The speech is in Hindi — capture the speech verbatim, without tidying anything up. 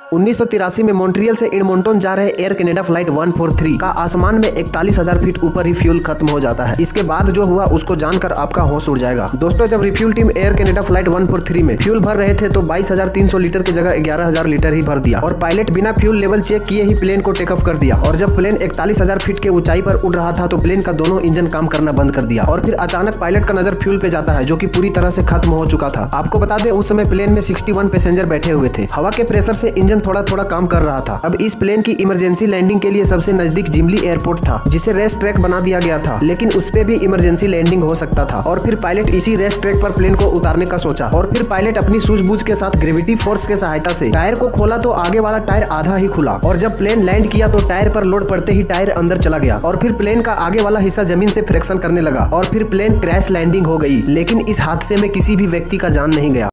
उन्नीस सौ तिरासी में मॉन्ट्रियल से एडमंटन जा रहे एयर कनाडा फ्लाइट एक सौ तैंतालीस का आसमान में इकतालीस हजार फीट ऊपर ही फ्यूल खत्म हो जाता है। इसके बाद जो हुआ उसको जानकर आपका होश उड़ जाएगा। दोस्तों, जब refuel team Air Canada flight एक सौ तैंतालीस में फ्यूल भर रहे थे तो बाईस हजार तीन सौ लीटर की जगह ग्यारह हजार लीटर ही भर दिया और पायलट बिना फ्यूल लेवल चेक किए ही प्लेन को टेक ऑफ कर दिया। और जब प्लेन इकतालीस हजार फीट के ऊंचाई पर उड़ रहा था तो प्लेन का दोनों इंजन काम करना बंद कर दिया और फिर अचानक पायलट का नजर फ्यूल पे जाता है जो कि पूरी तरह से खत्म हो चुका था। आपको बता दें, उस समय प्लेन में इकसठ पैसेंजर बैठे हुए थे। हवा के प्रेशर से इंजन थोड़ा थोड़ा काम कर रहा था। अब इस प्लेन की इमरजेंसी लैंडिंग के लिए सबसे नजदीक जिमली एयरपोर्ट था जिसे रेस्ट ट्रैक बना दिया गया था, लेकिन उस पे भी इमरजेंसी लैंडिंग हो सकता था। और फिर पायलट इसी रेस्ट ट्रैक पर प्लेन को उतारने का सोचा और फिर पायलट अपनी सूझबूझ के साथ ग्रेविटी फोर्स के सहायता से टायर को खोला तो आगे वाला टायर आधा ही खुला और जब प्लेन लैंड किया तो टायर पर लोड पड़ते ही टायर अंदर चला गया और फिर प्लेन का आगे वाला हिस्सा जमीन से फ्रिक्शन करने लगा और फिर प्लेन क्रैश लैंडिंग हो गई। लेकिन इस हादसे में किसी भी व्यक्ति का जान नहीं गया।